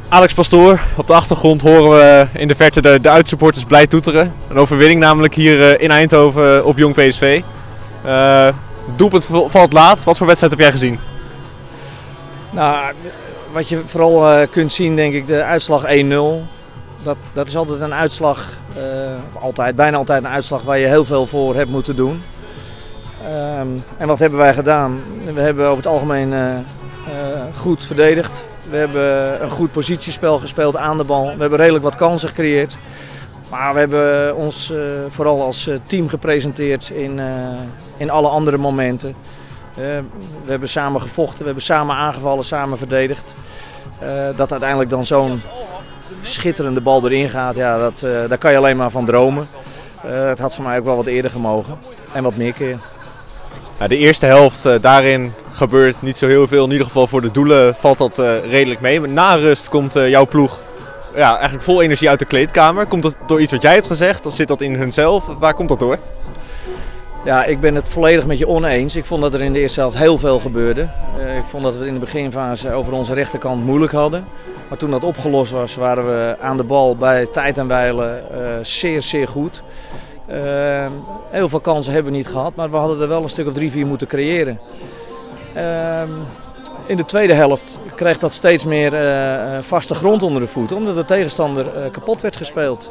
Alex Pastoor, op de achtergrond horen we in de verte de uitsupporters blij toeteren. Een overwinning namelijk hier in Eindhoven op Jong PSV. Doelpunt valt laat. Wat voor wedstrijd heb jij gezien? Nou, wat je vooral kunt zien, denk ik, de uitslag 1-0. Dat is altijd een uitslag, bijna altijd een uitslag waar je heel veel voor hebt moeten doen. En wat hebben wij gedaan? We hebben over het algemeen goed verdedigd. We hebben een goed positiespel gespeeld aan de bal. We hebben redelijk wat kansen gecreëerd. Maar we hebben ons vooral als team gepresenteerd in alle andere momenten. We hebben samen gevochten, we hebben samen aangevallen, samen verdedigd. Dat uiteindelijk dan zo'n schitterende bal erin gaat, ja, daar kan je alleen maar van dromen. Het had voor mij ook wel wat eerder gemogen en wat meer keer. Ja, de eerste helft, daarin gebeurt niet zo heel veel. In ieder geval voor de doelen valt dat redelijk mee. Maar na rust komt jouw ploeg eigenlijk vol energie uit de kleedkamer. Komt dat door iets wat jij hebt gezegd of zit dat in hunzelf? Waar komt dat door? Ja, ik ben het volledig met je oneens. Ik vond dat er in de eerste helft heel veel gebeurde. Ik vond dat we het in de beginfase over onze rechterkant moeilijk hadden. Maar toen dat opgelost was, waren we aan de bal bij tijd en wijle zeer, zeer goed. Heel veel kansen hebben we niet gehad, maar we hadden er wel een stuk of 3-4 moeten creëren. In de tweede helft kreeg dat steeds meer vaste grond onder de voeten, omdat de tegenstander kapot werd gespeeld.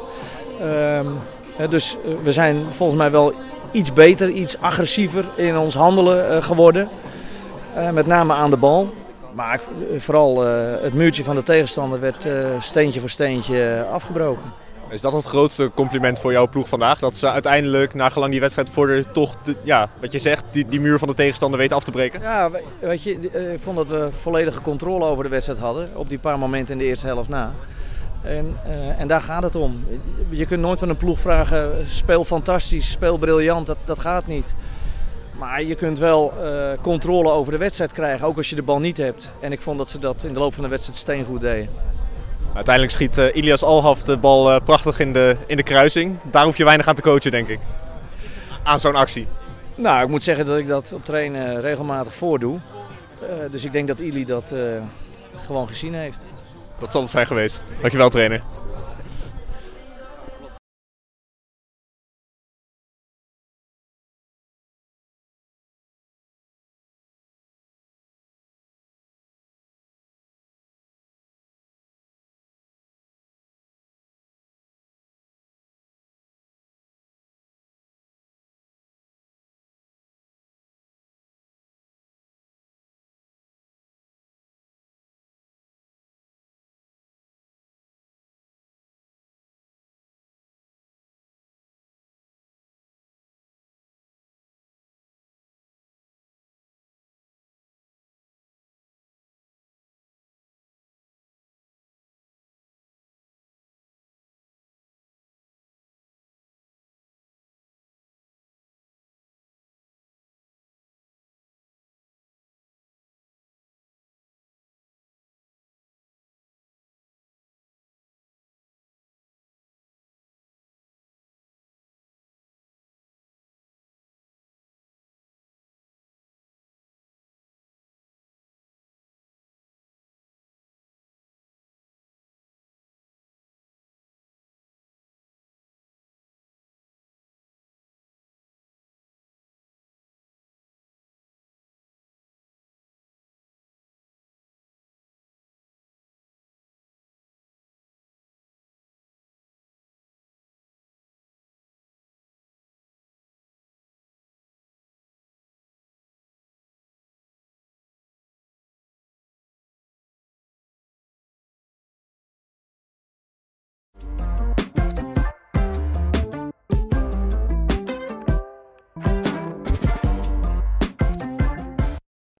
Dus we zijn volgens mij wel iets beter, iets agressiever in ons handelen geworden. Met name aan de bal. Maar vooral het muurtje van de tegenstander werd steentje voor steentje afgebroken. Is dat het grootste compliment voor jouw ploeg vandaag? Dat ze uiteindelijk, nagelang die wedstrijd vorderde, toch, wat je zegt, die muur van de tegenstander weten af te breken? Ja, weet je, ik vond dat we volledige controle over de wedstrijd hadden. Op die paar momenten in de eerste helft na. En daar gaat het om. Je kunt nooit van een ploeg vragen, speel fantastisch, speel briljant, dat gaat niet. Maar je kunt wel controle over de wedstrijd krijgen, ook als je de bal niet hebt. En ik vond dat ze dat in de loop van de wedstrijd steengoed deden. Uiteindelijk schiet Ilias Alhaf de bal prachtig in de kruising. Daar hoef je weinig aan te coachen, denk ik. Aan zo'n actie. Nou, ik moet zeggen dat ik dat op trainen regelmatig voordoe. Dus ik denk dat Ili dat gewoon gezien heeft. Dat zal het zijn geweest. Dankjewel, trainer.